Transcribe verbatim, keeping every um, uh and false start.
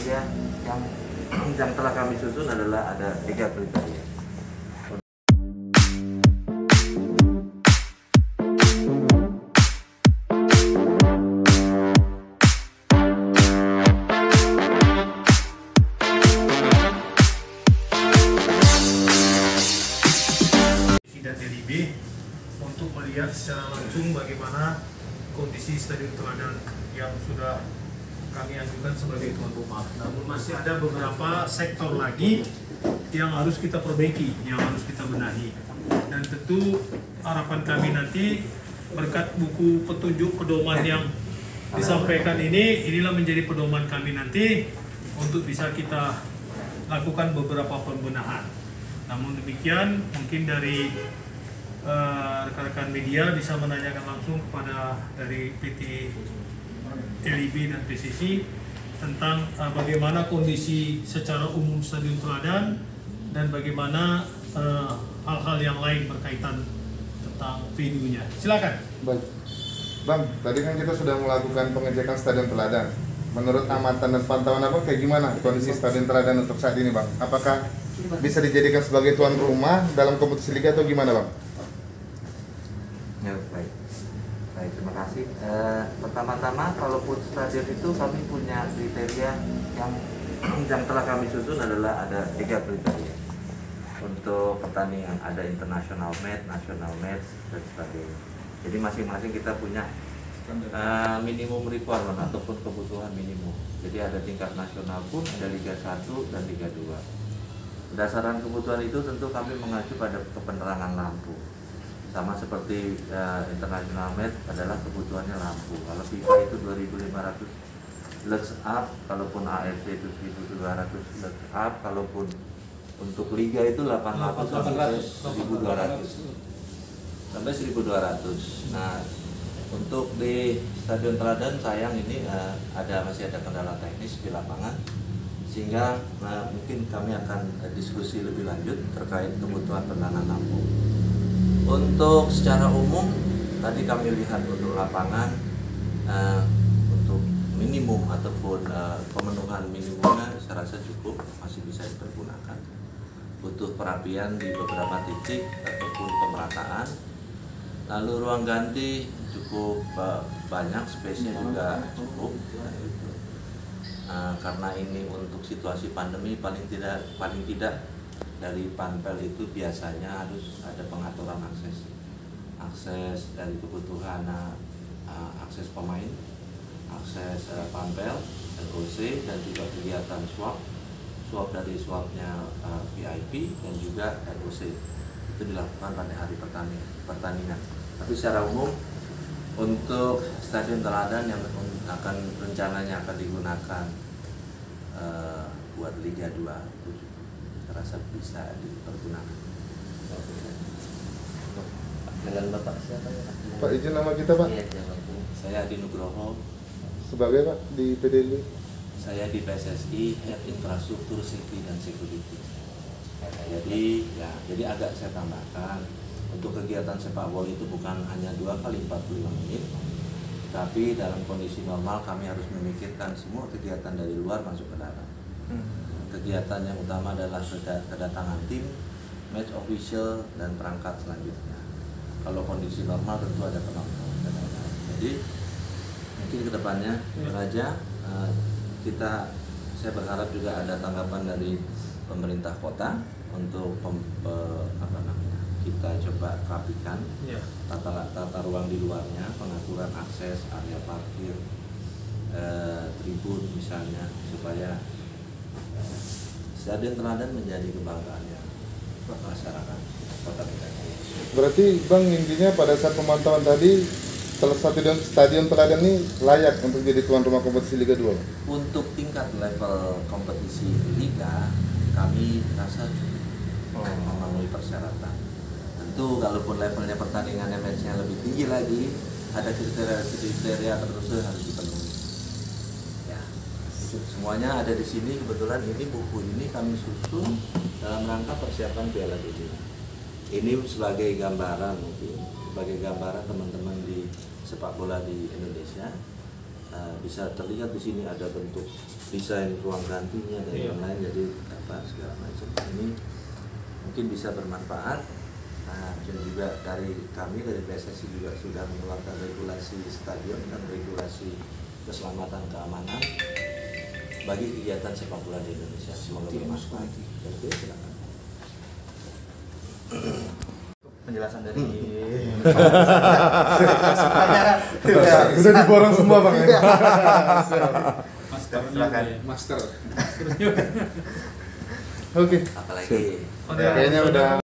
kriteria yang yang telah kami susun adalah ada tiga kriteria. Dan L I B untuk melihat secara langsung bagaimana kondisi Stadion Teladan yang sudah kami ajukan sebagai tuan rumah. Namun masih ada beberapa sektor lagi yang harus kita perbaiki, yang harus kita benahi. Dan tentu harapan kami nanti berkat buku petunjuk pedoman yang disampaikan ini, inilah menjadi pedoman kami nanti untuk bisa kita lakukan beberapa pembenahan. Namun demikian, mungkin dari rekan-rekan uh, media bisa menanyakan langsung kepada dari P T L I B dan P C C tentang uh, bagaimana kondisi secara umum Stadion Teladan dan bagaimana hal-hal uh, yang lain berkaitan tentang venue-nya. Silakan. Baik, Bang. Tadi kan kita sudah melakukan pengecekan Stadion Teladan. Menurut amatan dan pantauan Abang, kayak gimana kondisi Stadion Teladan untuk saat ini, Bang? Apakah bisa dijadikan sebagai tuan rumah dalam kompetisi liga atau gimana, Bang? Ya, baik. Baik, terima kasih. E, pertama-tama, kalaupun stadion itu kami punya kriteria yang yang telah kami susun adalah ada tiga kriteria untuk pertandingan, ada international match, national match, dan sebagainya. Jadi masing-masing kita punya uh, minimum requirement ataupun kebutuhan minimum. Jadi ada tingkat nasional pun, ada Liga satu dan Liga dua. Berdasarkan kebutuhan itu tentu kami mengacu pada penerangan lampu. Sama seperti uh, international match adalah kebutuhannya lampu. Kalau FIFA itu dua ribu lima ratus lux up, kalaupun A F C itu seribu dua ratus lux up, kalaupun untuk liga itu delapan ratus sampai seribu dua ratus sampai seribu dua ratus. Nah, untuk di Stadion Teladan sayang ini uh, ada masih ada kendala teknis di lapangan, sehingga uh, mungkin kami akan uh, diskusi lebih lanjut terkait kebutuhan penerangan lampu. Untuk secara umum tadi kami lihat untuk lapangan uh, untuk minimum ataupun uh, pemenuhan minimumnya saya rasa cukup, masih bisa dipergunakan. Butuh perapian di beberapa titik ataupun pemerataan. Lalu ruang ganti cukup uh, banyak, space-nya juga cukup. Uh, karena ini untuk situasi pandemi paling tidak paling tidak dari panpel itu biasanya harus ada pengaturan akses akses dari kebutuhan uh, akses pemain, akses uh, panpel, L O C, dan juga kegiatan swab swab dari swabnya uh, V I P dan juga L O C itu dilakukan pada hari pertandingan pertandingan. Tapi secara umum untuk Stadion Teladan yang akan rencananya akan digunakan uh, buat Liga dua itu terasa bisa dipergunakan. Dengan Bapak siapa ya? Pak, izin nama kita, Pak? Iya, saya Adi Nugroho. Sebagai Pak di P D L I? Saya di P S S I Head Infrastruktur Safety dan Security. Jadi ya, jadi agak saya tambahkan untuk kegiatan sepak bola itu bukan hanya dua kali empat puluh lima menit, tapi dalam kondisi normal kami harus memikirkan semua kegiatan dari luar masuk ke dalam. Kegiatan yang utama adalah kedatangan tim, match official, dan perangkat selanjutnya. Kalau kondisi normal tentu ada penonton. Jadi mungkin kedepannya Raja uh, kita saya berharap juga ada tanggapan dari pemerintah kota untuk pem, pe, apa namanya kita coba rapikan ya. tata tata ruang di luarnya, pengaturan akses, area parkir, uh, tribun misalnya, supaya Stadion Teladan menjadi kebanggaannya masyarakat Kota Medan. Berarti Bang, intinya pada saat pemantauan tadi stadion Stadion Teladan ini layak untuk jadi tuan rumah kompetisi Liga dua? Untuk tingkat level kompetisi Liga kami rasa cukup memenuhi persyaratan. Tentu kalaupun levelnya pertandingan match-nya lebih tinggi lagi, ada kriteria-kriteria tertentu yang harus dipenuhi. Semuanya ada di sini. Kebetulan ini buku ini kami susun dalam rangka persiapan Piala Dunia. Ini sebagai gambaran mungkin, sebagai gambaran teman-teman di sepak bola di Indonesia. Nah, bisa terlihat di sini ada bentuk desain ruang gantinya dan Iya. lain-lain, jadi apa segala macam ini mungkin bisa bermanfaat. Nah, dan juga dari kami dari P S S I juga sudah mengeluarkan regulasi stadion dan regulasi keselamatan keamanan bagi kegiatan sepak bola di Indonesia. Semoga bermanfaat. Oke, silakan. Penjelasan dari Sudah diborong semua bang ya. silakan. Master. Oke. Apalagi Ada- Kayaknya udah